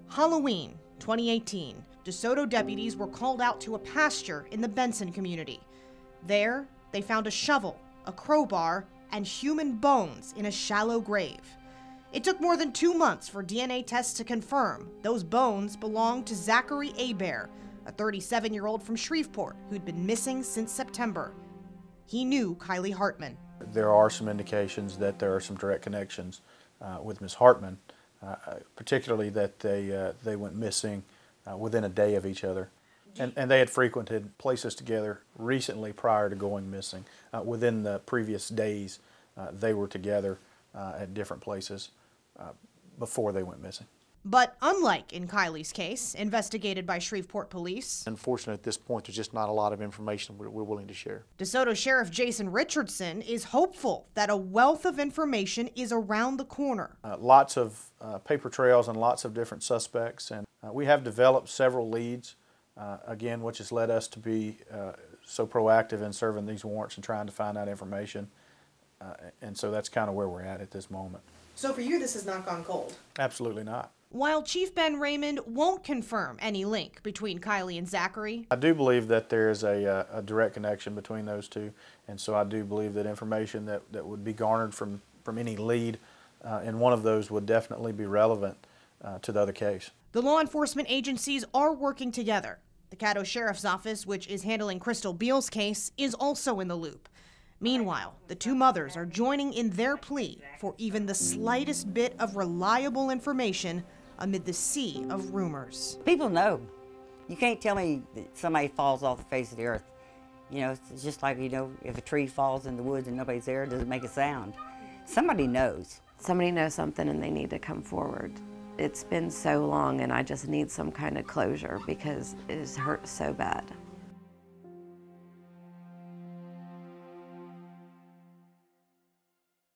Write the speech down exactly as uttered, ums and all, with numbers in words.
Halloween, twenty eighteen, DeSoto deputies were called out to a pasture in the Benson community. There, they found a shovel, a crowbar, and human bones in a shallow grave. It took more than two months for D N A tests to confirm those bones belonged to Zachary Hebert, a thirty-seven-year-old from Shreveport who'd been missing since September. He knew Kylie Hartman. There are some indications that there are some direct connections uh, with Miz Hartman, uh, particularly that they, uh, they went missing uh, within a day of each other. And, and they had frequented places together recently prior to going missing. Uh, within the previous days, uh, they were together uh, at different places uh, before they went missing. But unlike in Kylie's case, investigated by Shreveport police, unfortunately at this point there's just not a lot of information we're, we're willing to share. DeSoto Sheriff Jason Richardson is hopeful that a wealth of information is around the corner. Uh, lots of uh, paper trails and lots of different suspects, and uh, we have developed several leads, uh, again, which has led us to be uh, so proactive in serving these warrants and trying to find out information, uh, and so that's kind of where we're at at this moment. So for you, this has not gone cold? Absolutely not. While Chief Ben Raymond won't confirm any link between Kylie and Zachary, I do believe that there is a, a direct connection between those two, and so I do believe that information that, that would be garnered from, from any lead uh, in one of those would definitely be relevant uh, to the other case. The law enforcement agencies are working together. The Caddo Sheriff's Office, which is handling Crystal Beal's case, is also in the loop. Meanwhile, the two mothers are joining in their plea for even the slightest bit of reliable information amid the sea of rumors. People know. You can't tell me that somebody falls off the face of the earth. You know, it's just like, you know, if a tree falls in the woods and nobody's there, it doesn't make a sound. Somebody knows. Somebody knows something and they need to come forward. It's been so long and I just need some kind of closure because it has hurt so bad.